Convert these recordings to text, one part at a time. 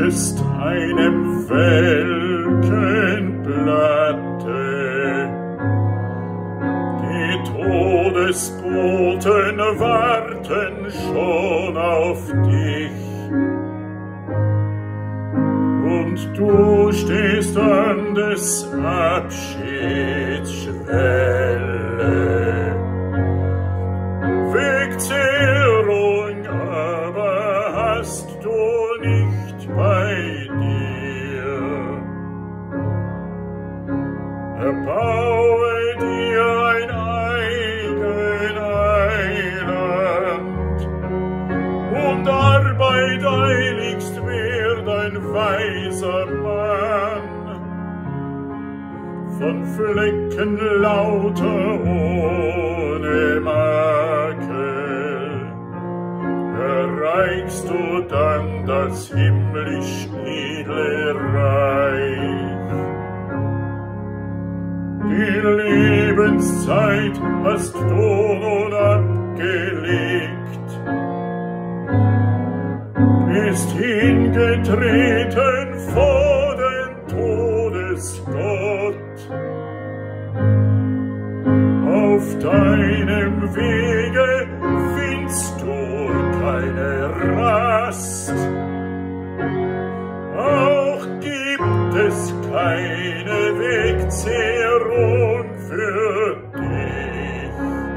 gleichest einem welken Blatte. Die Todesboten warten schon auf dich, und du stehst an des Abschieds Schwelle. Wegzehrung aber hast du nicht bei dir. Erbaue dir ein eigen Eiland und Arbeit eiligst werd ein weiser Mann. Von Flecken lauter ohne Makel erreichst du dann das himmlisch edle Reich. Die Lebenszeit hast du nun abgelegt, bist hingetreten vor den Todesgott. Auf deinem Wege findest du keine Rast, auch gibt es keine Wegzehrung für dich.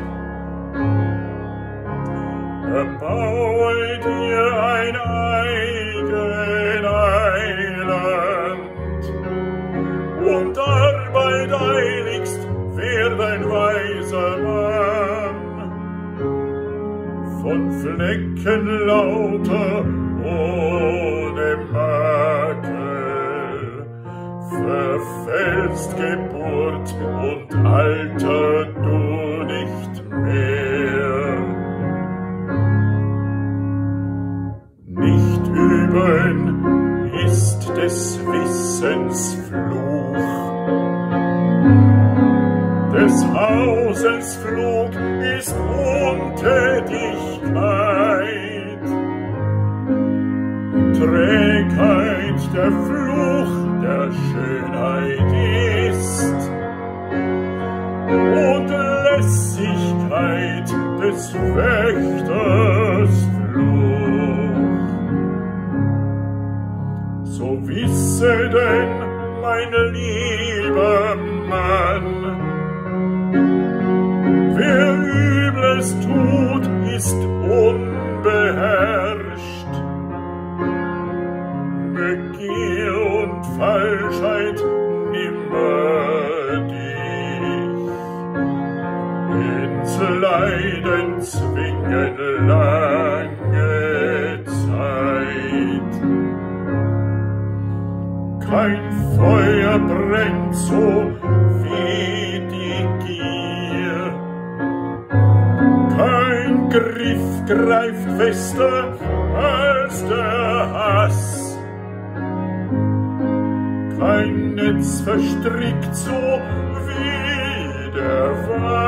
Erbaue dir ein eigen Eiland und Arbeit eiligst werd ein weiser Mann. Von Flecken lauter ohne Makel verfällst Geburt und Alter du nicht mehr. Nicht üben ist des Wissens Fluch, des Hauses Flug ist Untätigkeit, Trägheit der Fluch der Schönheit ist und Lässigkeit des Wächters Fluch. So wisse denn, mein lieber Mann, wer Übles tut, ist unbeherrscht. Begier und Falschheit nimmer dich, ins Leiden zwingen lange Zeit. Kein Feuer brennt so wie die Gier, kein Griff greift fester als der Hass, kein Netz verstrickt so wie der Wein.